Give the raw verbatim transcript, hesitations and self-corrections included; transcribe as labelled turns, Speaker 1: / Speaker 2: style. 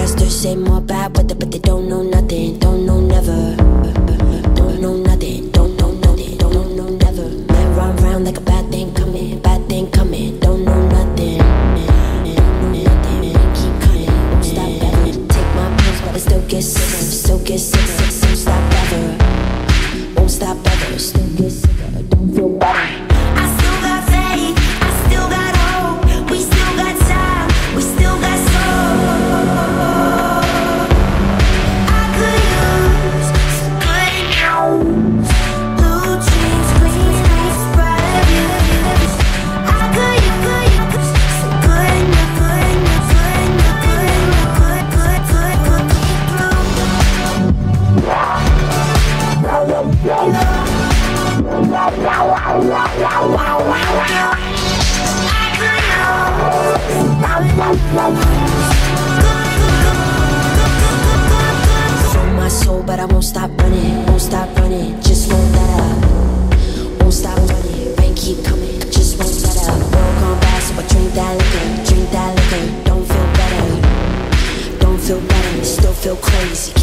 Speaker 1: Forecasters say more bad weather, but they don't know nothing, don't know never. Don't know nothing, don't know nothing, don't know never. Man run round like a bad thing coming, bad thing coming, don't know nothing. Don't know nothing, keep coming, won't stop ever. Take my pills, but I still get sicker, still get sicker, won't stop ever. Won't stop ever, still get sicker, don't feel better. Sold my soul, but I won't stop running, won't stop running, just won't let up. Won't stop running, rain keep coming, just won't let up. World gone bad, so I drink that liquor, drink that liquor. Don't feel better, don't feel better, still feel crazy.